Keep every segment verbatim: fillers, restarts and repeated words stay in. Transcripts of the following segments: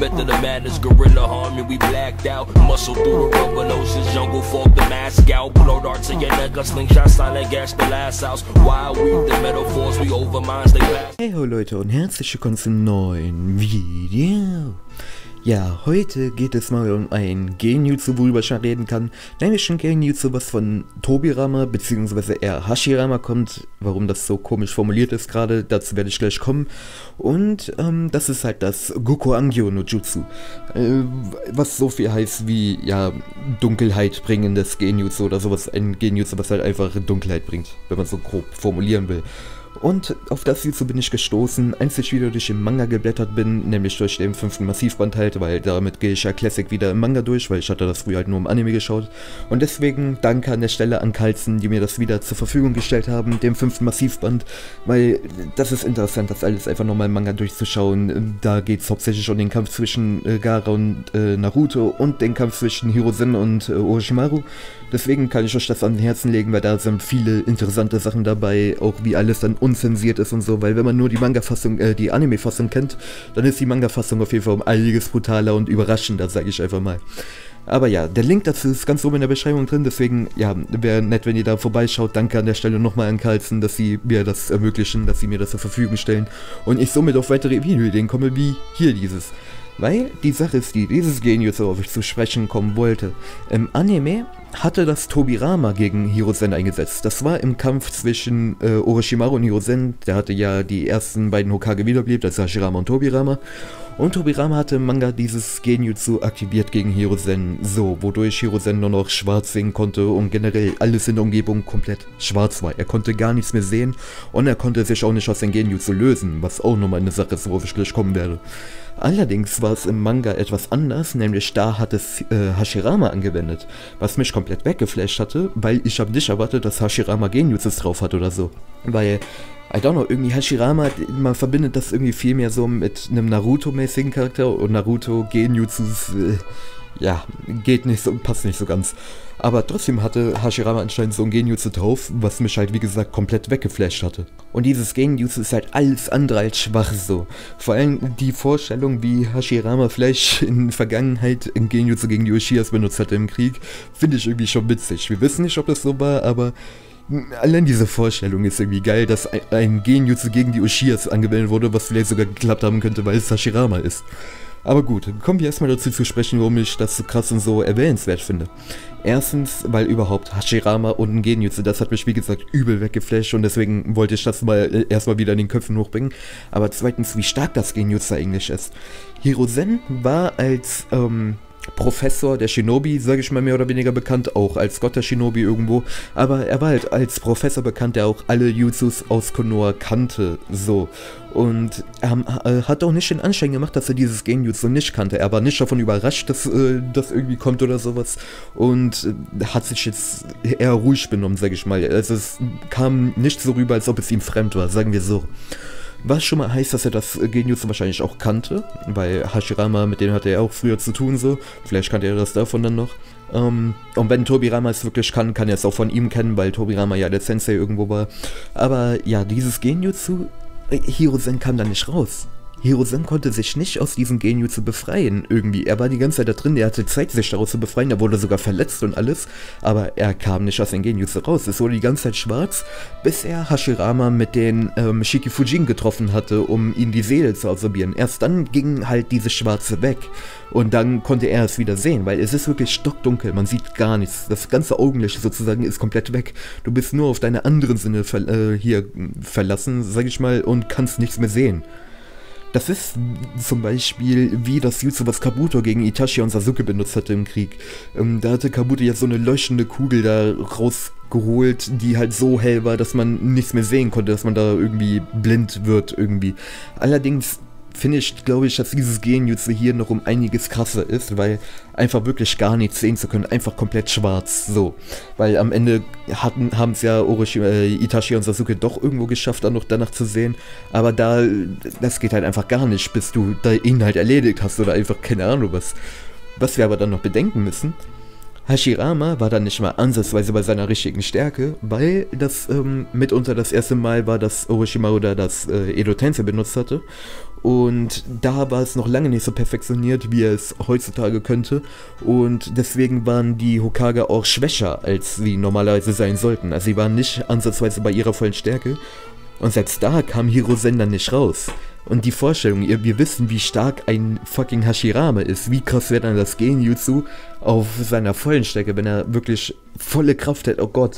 method of madness, gorilla harmony, we blacked out. Muscle through the rubber oceans, jungle fog the mask out. Blow darts in your neck, a slingshot silent gas the last house. Wild weave the metaphors, we overminds, they pass. Hey ho Leute und herzlich willkommen zum neuen Video. Ja, heute geht es mal um ein Gen-Jutsu, worüber ich schon reden kann. Nämlich ein Gen-Jutsu, was von Tobirama bzw. eher Hashirama kommt. Warum das so komisch formuliert ist gerade, dazu werde ich gleich kommen. Und ähm, das ist halt das Goku-Angyo no Jutsu. Äh, was so viel heißt wie, ja, Dunkelheit bringendes Gen-Jutsu oder sowas. Ein Gen-Jutsu, was halt einfach Dunkelheit bringt, wenn man so grob formulieren will. Und auf das Jutsu bin ich gestoßen, als ich wieder durch den Manga geblättert bin, nämlich durch den fünften Massivband halt, weil damit gehe ich ja Classic wieder im Manga durch, weil ich hatte das früher halt nur im Anime geschaut. Und deswegen danke an der Stelle an Kalzen, die mir das wieder zur Verfügung gestellt haben, dem fünften Massivband, weil das ist interessant, das alles einfach nochmal im Manga durchzuschauen. Da geht es hauptsächlich um den Kampf zwischen äh, Gaara und äh, Naruto und den Kampf zwischen Hiruzen und äh, Orochimaru. Deswegen kann ich euch das an den Herzen legen, weil da sind viele interessante Sachen dabei, auch wie alles dann unzensiert ist und so, weil wenn man nur die Manga-Fassung, äh, die Anime-Fassung kennt, dann ist die Manga-Fassung auf jeden Fall um einiges brutaler und überraschender, sage ich einfach mal. Aber ja, der Link dazu ist ganz oben in der Beschreibung drin, deswegen, ja, wäre nett, wenn ihr da vorbeischaut. Danke an der Stelle nochmal an Kalzen, dass sie mir das ermöglichen, dass sie mir das zur Verfügung stellen und ich somit auf weitere Videoideen komme, wie hier dieses. Weil die Sache ist die, dieses Gen-Jutsu, worauf ich zu sprechen kommen wollte. Im Anime hatte das Tobirama gegen Hiruzen eingesetzt. Das war im Kampf zwischen äh, Orochimaru und Hiruzen. Der hatte ja die ersten beiden Hokage wiederbelebt, also Hashirama und Tobirama. Und Tobirama hatte im Manga dieses Gen-Jutsu aktiviert gegen Hiruzen, so, wodurch Hiruzen nur noch schwarz sehen konnte und generell alles in der Umgebung komplett schwarz war. Er konnte gar nichts mehr sehen und er konnte sich auch nicht aus dem Gen-Jutsu lösen, was auch nochmal eine Sache ist, worauf ich gleich kommen werde. Allerdings war es im Manga etwas anders, nämlich da hat es äh, Hashirama angewendet, was mich komplett weggeflasht hatte, weil ich habe nicht erwartet, dass Hashirama Genjutsus drauf hat oder so. Weil, I don't know, irgendwie Hashirama, man verbindet das irgendwie viel mehr so mit einem Naruto-mäßigen Charakter und Naruto Genjutsus, äh, ja, geht nicht so, passt nicht so ganz. Aber trotzdem hatte Hashirama anscheinend so ein Genjutsu drauf, was mich halt wie gesagt komplett weggeflasht hatte. Und dieses Genjutsu ist halt alles andere als schwach so. Vor allem die Vorstellung, wie Hashirama vielleicht in der Vergangenheit ein Genjutsu gegen die Uchias benutzt hatte im Krieg, finde ich irgendwie schon witzig. Wir wissen nicht, ob das so war, aber allein diese Vorstellung ist irgendwie geil, dass ein Genjutsu gegen die Uchias angewendet wurde, was vielleicht sogar geklappt haben könnte, weil es Hashirama ist. Aber gut, kommen wir erstmal dazu zu sprechen, warum ich das so krass und so erwähnenswert finde. Erstens, weil überhaupt Hashirama und ein Genjutsu, das hat mich wie gesagt übel weggeflasht und deswegen wollte ich das mal erstmal wieder in den Köpfen hochbringen. Aber zweitens, wie stark das Genjutsu eigentlich ist. Hiruzen war als ähm, Professor der Shinobi, sage ich mal mehr oder weniger bekannt, auch als Gott der Shinobi irgendwo, aber er war halt als Professor bekannt, der auch alle Jutsus aus Konoha kannte, so. Und er äh, hat auch nicht den Anschein gemacht, dass er dieses Genjutsu nicht kannte. Er war nicht davon überrascht, dass äh, das irgendwie kommt oder sowas. Und äh, hat sich jetzt eher ruhig benommen, sage ich mal. Also es kam nicht so rüber, als ob es ihm fremd war, sagen wir so. Was schon mal heißt, dass er das Genjutsu wahrscheinlich auch kannte, weil Hashirama, mit dem hatte er auch früher zu tun, so. Vielleicht kannte er das davon dann noch. Um, und wenn Tobirama es wirklich kann, kann er es auch von ihm kennen, weil Tobirama ja der Sensei irgendwo war. Aber ja, dieses Genjutsu, Hiruzen kam da nicht raus. Hiruzen konnte sich nicht aus diesem Genjutsu befreien, irgendwie. Er war die ganze Zeit da drin, er hatte Zeit, sich daraus zu befreien, er wurde sogar verletzt und alles, aber er kam nicht aus dem Genjutsu raus. Es wurde die ganze Zeit schwarz, bis er Hashirama mit den ähm, Shikifujin getroffen hatte, um ihm die Seele zu absorbieren. Erst dann ging halt dieses Schwarze weg und dann konnte er es wieder sehen, weil es ist wirklich stockdunkel, man sieht gar nichts. Das ganze Augenlicht sozusagen ist komplett weg. Du bist nur auf deine anderen Sinne ver äh, hier verlassen, sag ich mal, und kannst nichts mehr sehen. Das ist zum Beispiel wie das Jutsu, was Kabuto gegen Itachi und Sasuke benutzt hatte im Krieg. Ähm, da hatte Kabuto jetzt so eine leuchtende Kugel da rausgeholt, die halt so hell war, dass man nichts mehr sehen konnte, dass man da irgendwie blind wird irgendwie. Allerdings finde ich, glaube ich, dass dieses Genjutsu hier noch um einiges krasser ist, weil einfach wirklich gar nichts sehen zu können, einfach komplett schwarz, so. Weil am Ende haben es ja Orochi, äh, Itachi und Sasuke doch irgendwo geschafft, dann noch danach zu sehen, aber da, das geht halt einfach gar nicht, bis du da ihn halt erledigt hast oder einfach keine Ahnung was. Was wir aber dann noch bedenken müssen, Hashirama war dann nicht mal ansatzweise bei seiner richtigen Stärke, weil das ähm, mitunter das erste Mal war, dass Orochimaru da das äh, Edo Tensei benutzt hatte. Und da war es noch lange nicht so perfektioniert, wie er es heutzutage könnte. Und deswegen waren die Hokage auch schwächer, als sie normalerweise sein sollten. Also sie waren nicht ansatzweise bei ihrer vollen Stärke. Und selbst da kam Hiruzen dann nicht raus. Und die Vorstellung, wir wissen, wie stark ein fucking Hashirama ist. Wie krass wäre dann das Genjutsu auf seiner vollen Stärke, wenn er wirklich volle Kraft hat. Oh Gott.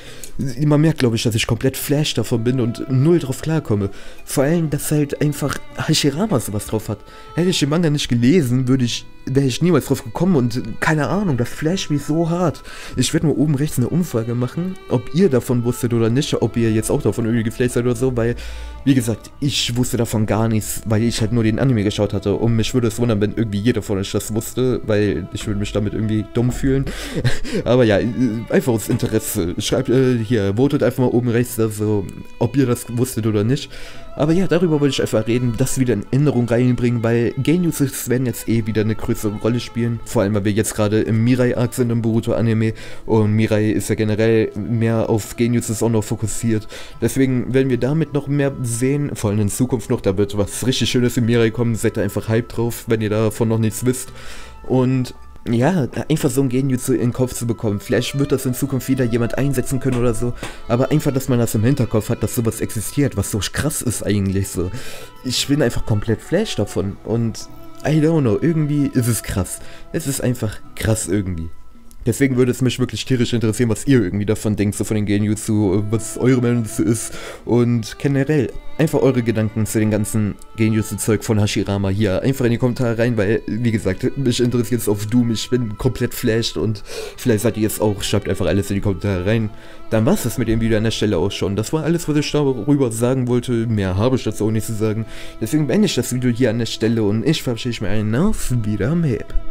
Man merkt, glaube ich, dass ich komplett flash davon bin und null drauf klarkomme. Vor allem, dass halt einfach Hashirama sowas drauf hat. Hätte ich den Manga nicht gelesen, würde ich, wäre ich niemals drauf gekommen und keine Ahnung, das flasht mich so hart. Ich werde mal oben rechts eine Umfrage machen, ob ihr davon wusstet oder nicht, ob ihr jetzt auch davon irgendwie geflasht seid oder so, weil, wie gesagt, ich wusste davon gar nichts, weil ich halt nur den Anime geschaut hatte und mich würde es wundern, wenn irgendwie jeder von euch das wusste, weil ich würde mich damit irgendwie dumm fühlen. Aber ja, einfach aus Interesse. Schreibt äh, hier, votet einfach mal oben rechts, also, ob ihr das wusstet oder nicht. Aber ja, darüber wollte ich einfach reden, das wieder in Änderung reinbringen, weil Genjutsus werden jetzt eh wieder eine größere Rolle spielen. Vor allem, weil wir jetzt gerade im Mirai-Arc sind im Boruto-Anime und Mirai ist ja generell mehr auf Genjutsus auch noch fokussiert. Deswegen werden wir damit noch mehr sehen, vor allem in Zukunft noch, da wird was richtig Schönes in Mirai kommen, seid da einfach hype drauf, wenn ihr davon noch nichts wisst. Und ja, einfach so ein Genjutsu in den Kopf zu bekommen. Vielleicht wird das in Zukunft wieder jemand einsetzen können oder so. Aber einfach, dass man das im Hinterkopf hat, dass sowas existiert, was so krass ist eigentlich so. Ich bin einfach komplett flash davon. Und I don't know, irgendwie ist es krass. Es ist einfach krass irgendwie. Deswegen würde es mich wirklich tierisch interessieren, was ihr irgendwie davon denkt, so von den Genjutsu, was eure Meinung dazu ist und generell einfach eure Gedanken zu den ganzen Genjutsu-Zeug von Hashirama hier einfach in die Kommentare rein, weil, wie gesagt, mich interessiert es auf Doom, ich bin komplett flashed und vielleicht seid ihr es auch, schreibt einfach alles in die Kommentare rein. Dann war es das mit dem Video an der Stelle auch schon. Das war alles, was ich darüber sagen wollte, mehr habe ich dazu auch nicht zu sagen. Deswegen beende ich das Video hier an der Stelle und ich verabschiede mich auf Wiedersehen.